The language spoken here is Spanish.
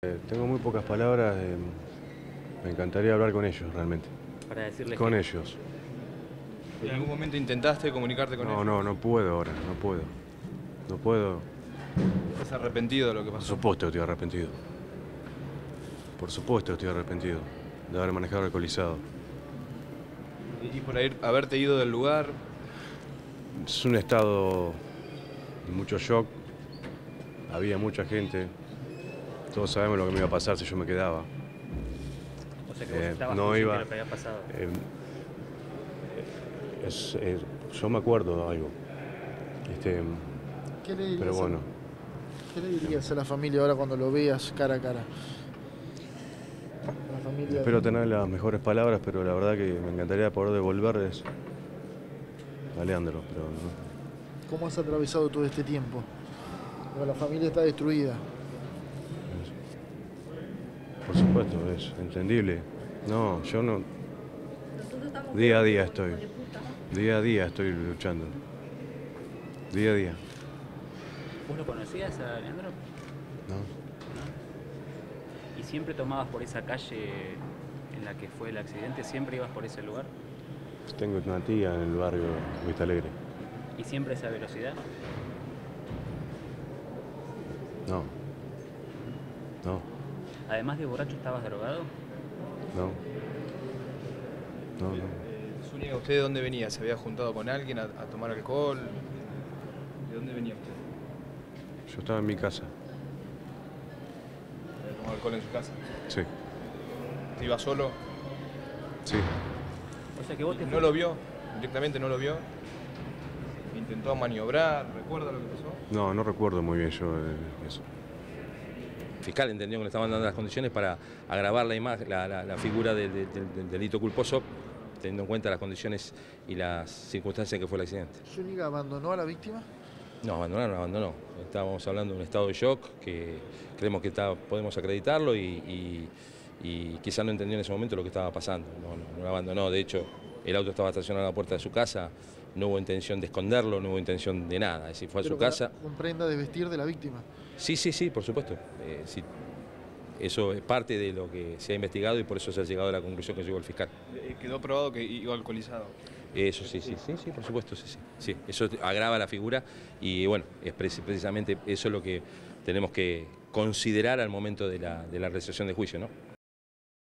Tengo muy pocas palabras, me encantaría hablar con ellos realmente. Para decirles con que... ellos. ¿En algún momento intentaste comunicarte con ellos? No puedo ahora, no puedo. No puedo. ¿Estás arrepentido de lo que Por pasó? supuesto que estoy arrepentido. Por supuesto que estoy arrepentido de haber manejado alcoholizado. ¿Y por haberte ido del lugar? Es un estado de mucho shock. Había mucha gente. Todos sabemos lo que me iba a pasar si yo me quedaba. O sea que vos estabas no consciente iba, de lo que había pasado. yo me acuerdo de algo. ¿Qué le dirías, Pero bueno. ¿Qué le dirías a la familia ahora cuando lo veas cara a cara? La familia... Espero tener las mejores palabras, pero la verdad que me encantaría poder devolverles a Leandro, pero no. ¿Cómo has atravesado todo este tiempo? Porque la familia está destruida. Por supuesto, es entendible. No, yo no. Día a día estoy. Día a día estoy luchando. Día a día. ¿Vos lo conocías a Leandro? No. ¿Y siempre tomabas por esa calle en la que fue el accidente? ¿Siempre ibas por ese lugar? Tengo una tía en el barrio Vista Alegre. ¿Y siempre esa velocidad? No. No. Además de borracho, ¿estabas drogado? No. No. Zúñiga, ¿usted de dónde venía? ¿Se había juntado con alguien a tomar alcohol? ¿De dónde venía usted? Yo estaba en mi casa. ¿Había tomado alcohol en su casa? Sí. ¿Iba solo? Sí. O sea que vos te ¿No lo vio? ¿Directamente no lo vio? ¿Intentó maniobrar? ¿Recuerda lo que pasó? No recuerdo muy bien yo eso. El fiscal entendió que le estaban dando las condiciones para agravar la imagen, la figura del delito culposo, teniendo en cuenta las condiciones y las circunstancias en que fue el accidente. ¿Zúñiga abandonó a la víctima? No, abandonar no abandonó. Estábamos hablando de un estado de shock que creemos que podemos acreditarlo y quizás no entendió en ese momento lo que estaba pasando. No lo abandonó. De hecho, el auto estaba estacionado a la puerta de su casa, no hubo intención de esconderlo, no hubo intención de nada. Es decir, fue a su casa. ¿Con prenda de vestir de la víctima? Sí, por supuesto. Sí. Eso es parte de lo que se ha investigado y por eso se ha llegado a la conclusión que llegó el fiscal. ¿Quedó probado que iba alcoholizado? Eso sí, por supuesto, sí. Eso agrava la figura y bueno, es precisamente eso lo que tenemos que considerar al momento de la realización del juicio, ¿no?